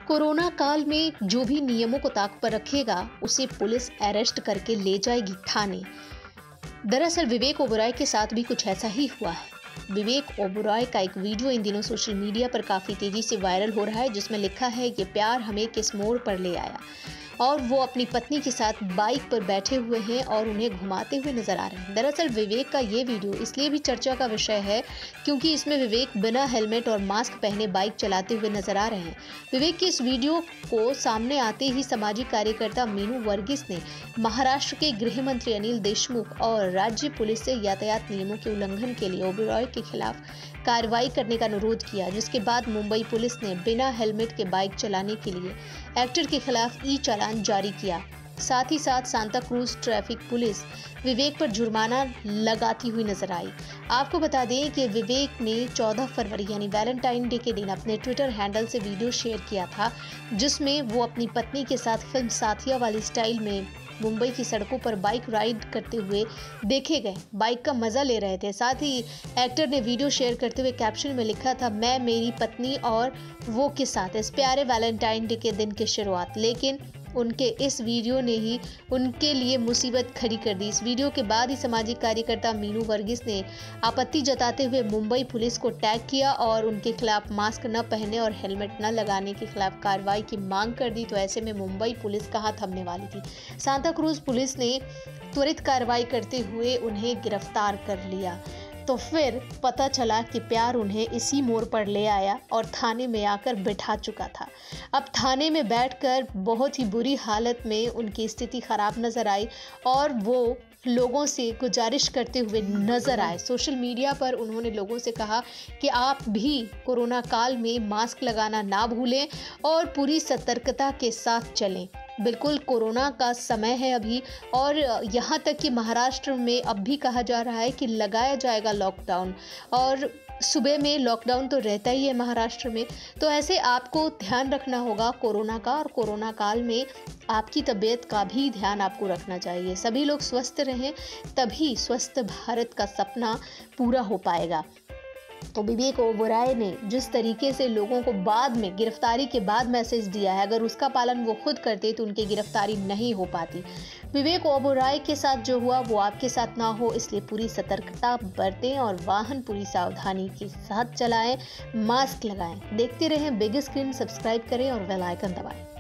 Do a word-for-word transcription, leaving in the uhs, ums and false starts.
Corona काल में जो भी नियमों को ताक पर रखेगा उसे पुलिस अरेस्ट करके ले जाएगी थाने। दरअसल विवेक ओबेरॉय के साथ भी कुछ ऐसा ही हुआ है। विवेक ओबेरॉय का एक वीडियो इन दिनों सोशल मीडिया पर काफी तेजी से वायरल हो रहा है, जिसमें लिखा है ये प्यार हमें किस मोड़ पर ले आया। और वो अपनी पत्नी के साथ बाइक पर बैठे हुए हैं और उन्हें घुमाते हुए नजर आ रहे हैं। दरअसल विवेक का ये वीडियो इसलिए भी चर्चा का विषय है क्योंकि इसमें विवेक बिना हेलमेट और मास्क पहने बाइक चलाते हुए नजर आ रहे हैं। विवेक की इस वीडियो को सामने आते ही सामाजिक कार्यकर्ता मीनू वर्गीस ने महाराष्ट्र के गृह मंत्री अनिल देशमुख और राज्य पुलिस से यातायात नियमों के उल्लंघन के लिए ओबेरॉय के खिलाफ कार्रवाई करने का अनुरोध किया, जिसके बाद मुंबई पुलिस ने बिना हेलमेट के बाइक चलाने के लिए एक्टर के खिलाफ ई चालान जारी किया। साथ ही साथ Santacruz traffic police Vivek पर जुर्माना लगाती हुई नजर आई। आपको बता दें कि विवेक ने चौदह फरवरी यानी वैलेंटाइन डे के दिन अपने ट्विटर हैंडल से वीडियो शेयर किया था, जिसमें वो अपनी पत्नी के साथ फिल्म साथिया वाली स्टाइल में मुंबई की सड़कों पर बाइक राइड करते हुए देखे गए, बाइक का मजा ले रहे थे। साथ ही एक्टर ने वीडियो शेयर करते हुए कैप्शन में लिखा था, मैं, मेरी पत्नी और वो के साथ इस प्यारे वैलेंटाइन डे के दिन की शुरुआत। लेकिन उनके इस वीडियो ने ही उनके लिए मुसीबत खड़ी कर दी। इस वीडियो के बाद ही सामाजिक कार्यकर्ता मीनू वर्गीस ने आपत्ति जताते हुए मुंबई पुलिस को टैग किया और उनके खिलाफ मास्क न पहने और हेलमेट न लगाने के खिलाफ कार्रवाई की मांग कर दी। तो ऐसे में मुंबई पुलिस कहाँ थमने वाली थी। सांता क्रूज पुलिस ने त्वरित कार्रवाई करते हुए उन्हें गिरफ्तार कर लिया। तो फिर पता चला कि प्यार उन्हें इसी मोड़ पर ले आया और थाने में आकर बिठा चुका था। अब थाने में बैठकर बहुत ही बुरी हालत में उनकी स्थिति खराब नजर आई और वो लोगों से गुजारिश करते हुए नजर आए। सोशल मीडिया पर उन्होंने लोगों से कहा कि आप भी कोरोना काल में मास्क लगाना ना भूलें और पूरी सतर्कता के साथ चलें। बिल्कुल कोरोना का समय है अभी, और यहाँ तक कि महाराष्ट्र में अब भी कहा जा रहा है कि लगाया जाएगा लॉकडाउन, और सुबह में लॉकडाउन तो रहता ही है महाराष्ट्र में। तो ऐसे आपको ध्यान रखना होगा कोरोना का, और कोरोना काल में आपकी तबीयत का भी ध्यान आपको रखना चाहिए। सभी लोग स्वस्थ रहें, तभी स्वस्थ भारत का सपना पूरा हो पाएगा। तो विवेक ओबेरॉय ने जिस तरीके से लोगों को बाद में गिरफ्तारी के बाद मैसेज दिया है, अगर उसका पालन वो खुद करते तो उनकी गिरफ्तारी नहीं हो पाती। विवेक ओबेरॉय के साथ जो हुआ वो आपके साथ ना हो, इसलिए पूरी सतर्कता बरतें और वाहन पूरी सावधानी के साथ चलाएं, मास्क लगाएं। देखते रहें बिग स्क्रीन, सब्सक्राइब करें और बेल आइकन दबाएं।